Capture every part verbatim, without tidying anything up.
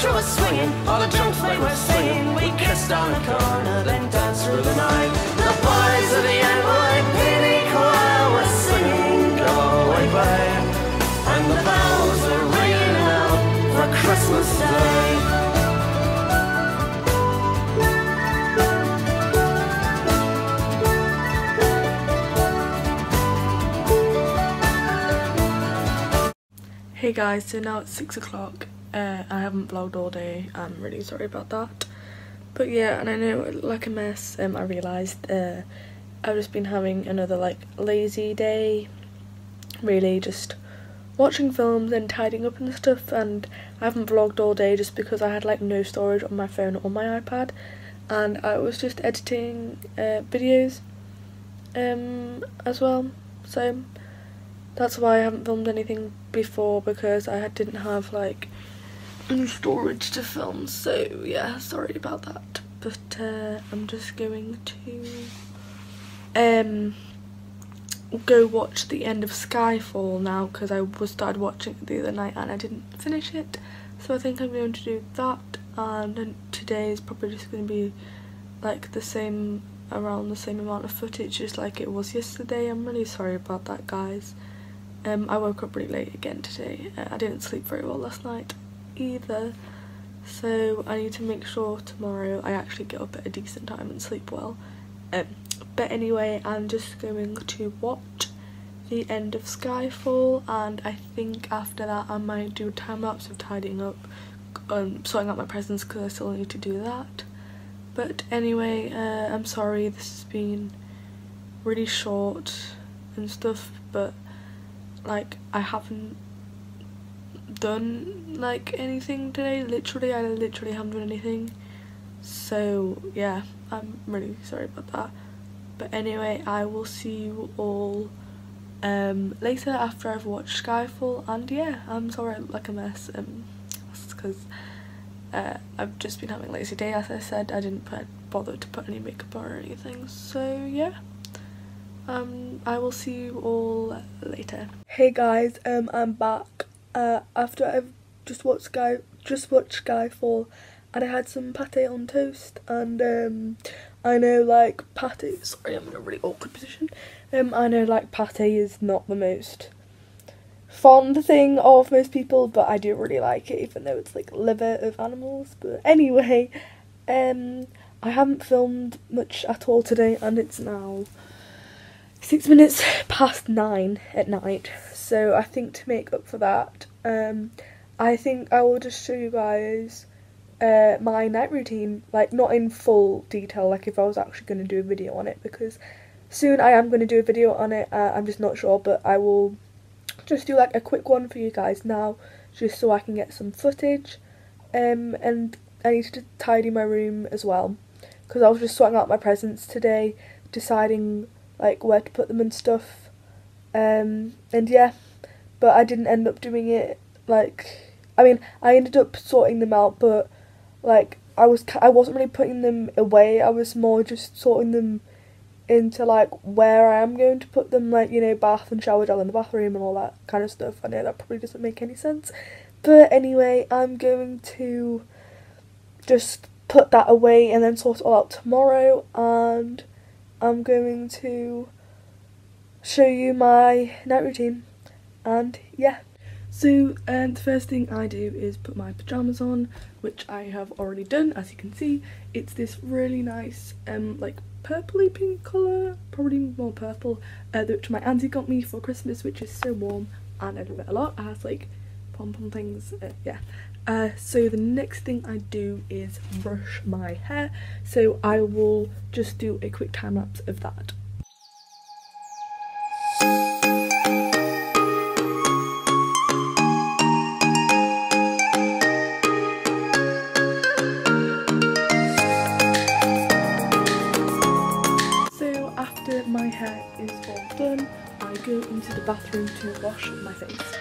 orchestra was swinging, all the drums they were singing. We kissed on a corner, then danced through the night. The boys of the N Y P D choir were singing Galway Bay, and the bells were ringing out for Christmas Day. Hey guys, so now it's six o'clock. Uh, I haven't vlogged all day. I'm really sorry about that. But yeah, and I know, like a mess. Um, I realised uh, I've just been having another like lazy day. Really, just watching films and tidying up and stuff. And I haven't vlogged all day just because I had like no storage on my phone or my iPad, and I was just editing uh, videos um, as well. So that's why I haven't filmed anything before, because I didn't have like any storage to film. So yeah, sorry about that. But uh, I'm just going to um go watch the end of Skyfall now, because I was started watching it the other night and I didn't finish it. So I think I'm going to do that, and then today is probably just going to be like the same, around the same amount of footage just like it was yesterday. I'm really sorry about that, guys. Um, I woke up really late again today. Uh, I didn't sleep very well last night either, so I need to make sure tomorrow I actually get up at a decent time and sleep well. Um, but anyway, I'm just going to watch the end of Skyfall, and I think after that I might do a time-lapse of tidying up, um, sorting out my presents, because I still need to do that. But anyway, uh, I'm sorry this has been really short and stuff, but like I haven't done like anything today. Literally, I literally haven't done anything. So yeah, I'm really sorry about that. But anyway, I will see you all um, later after I've watched Skyfall. And yeah, I'm sorry I look like a mess. Um, that's because uh, I've just been having a lazy day. As I said, I didn't put, bother to put any makeup on or anything. So yeah. Um, I will see you all later. Hey guys, um, I'm back. Uh, after I've just watched Sky, just watched Skyfall, and I had some pate on toast. And um, I know like pate. Sorry, I'm in a really awkward position. Um, I know like pate is not the most fond thing of most people, but I do really like it, even though it's like liver of animals. But anyway, um, I haven't filmed much at all today, and it's now six minutes past nine at night, so I think to make up for that, um, I think I will just show you guys uh, my night routine, like not in full detail, like if I was actually going to do a video on it, because soon I am going to do a video on it. uh, I'm just not sure, but I will just do like a quick one for you guys now, just so I can get some footage, um, and I need to tidy my room as well, because I was just sorting out my presents today, deciding like where to put them and stuff, um, and yeah, but I didn't end up doing it. Like, I mean, I ended up sorting them out, but like I was I wasn't really putting them away. I was more just sorting them into like where I am going to put them, like, you know, bath and shower gel in the bathroom and all that kind of stuff. I know that probably doesn't make any sense, but anyway, I'm going to just put that away and then sort it all out tomorrow, and I'm going to show you my night routine, and yeah. So um, the first thing I do is put my pyjamas on, which I have already done, as you can see. It's this really nice um like purpley pink colour, probably more purple, uh, which my auntie got me for Christmas, which is so warm and I love it a lot. It has like pom-pom things, uh, yeah. Uh, so the next thing I do is brush my hair, so I will just do a quick time lapse of that. So after my hair is all done, I go into the bathroom to wash my face.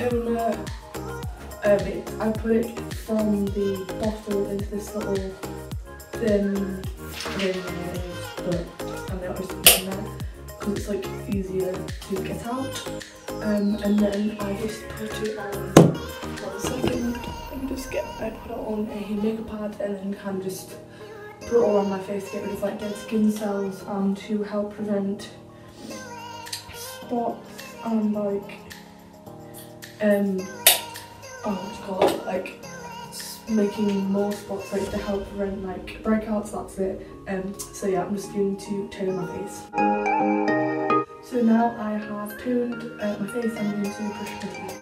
toner. Um, it, I put it from the bottle into this little thin thing, but I know I just put it in there because it's like easier to get out. Um, and then I just put it on. One second. Let me just get. I put it on a makeup pad and then kind of just put it all on my face to get rid of like dead skin cells and to help prevent spots and like um oh what do you call it, like making more spots, like to help prevent like breakouts. That's it. Um so yeah, I'm just going to tone my face. So now I have toned uh, my face, I'm going to brush my teeth.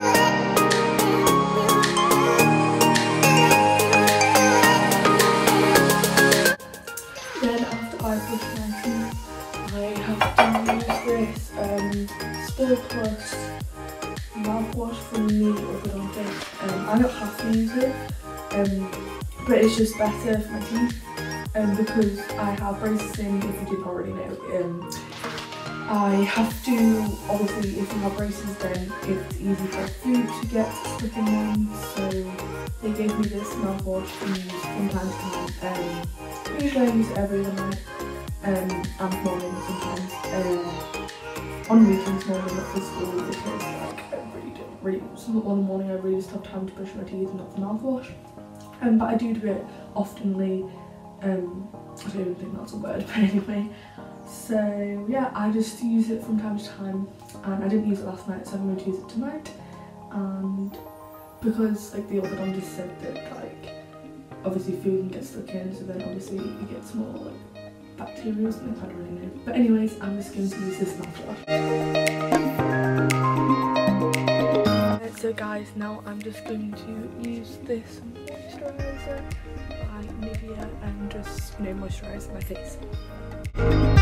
Then after I brush my teeth, I have to use this um, Spore Plus mouthwash from the orthodontist. Um, I don't have to use it, um, but it's just better for my teeth um, because I have braces in, if you didn't already know. Um, I have to, obviously if you have braces then it's easy for food to get stuck in them, so they gave me this mouthwash to use from time to time. Um, usually I use it every other night um, and morning sometimes. Uh, on weekends morning not for school because like I really don't, really, some one morning I really just have time to brush my teeth and not for mouthwash. Um, but I do do it oftenly, um, I don't even think that's a word, but anyway. So yeah, I just use it from time to time, and I didn't use it last night, so I'm going to use it tonight. And because like the orthodontist said that like obviously food can get stuck in, so then obviously it gets more like bacteria or something, I don't really know. But anyways, I'm just going to use this mouthwash. So guys, now I'm just going to use this moisturiser by Nivea and just, you know, moisturise my face.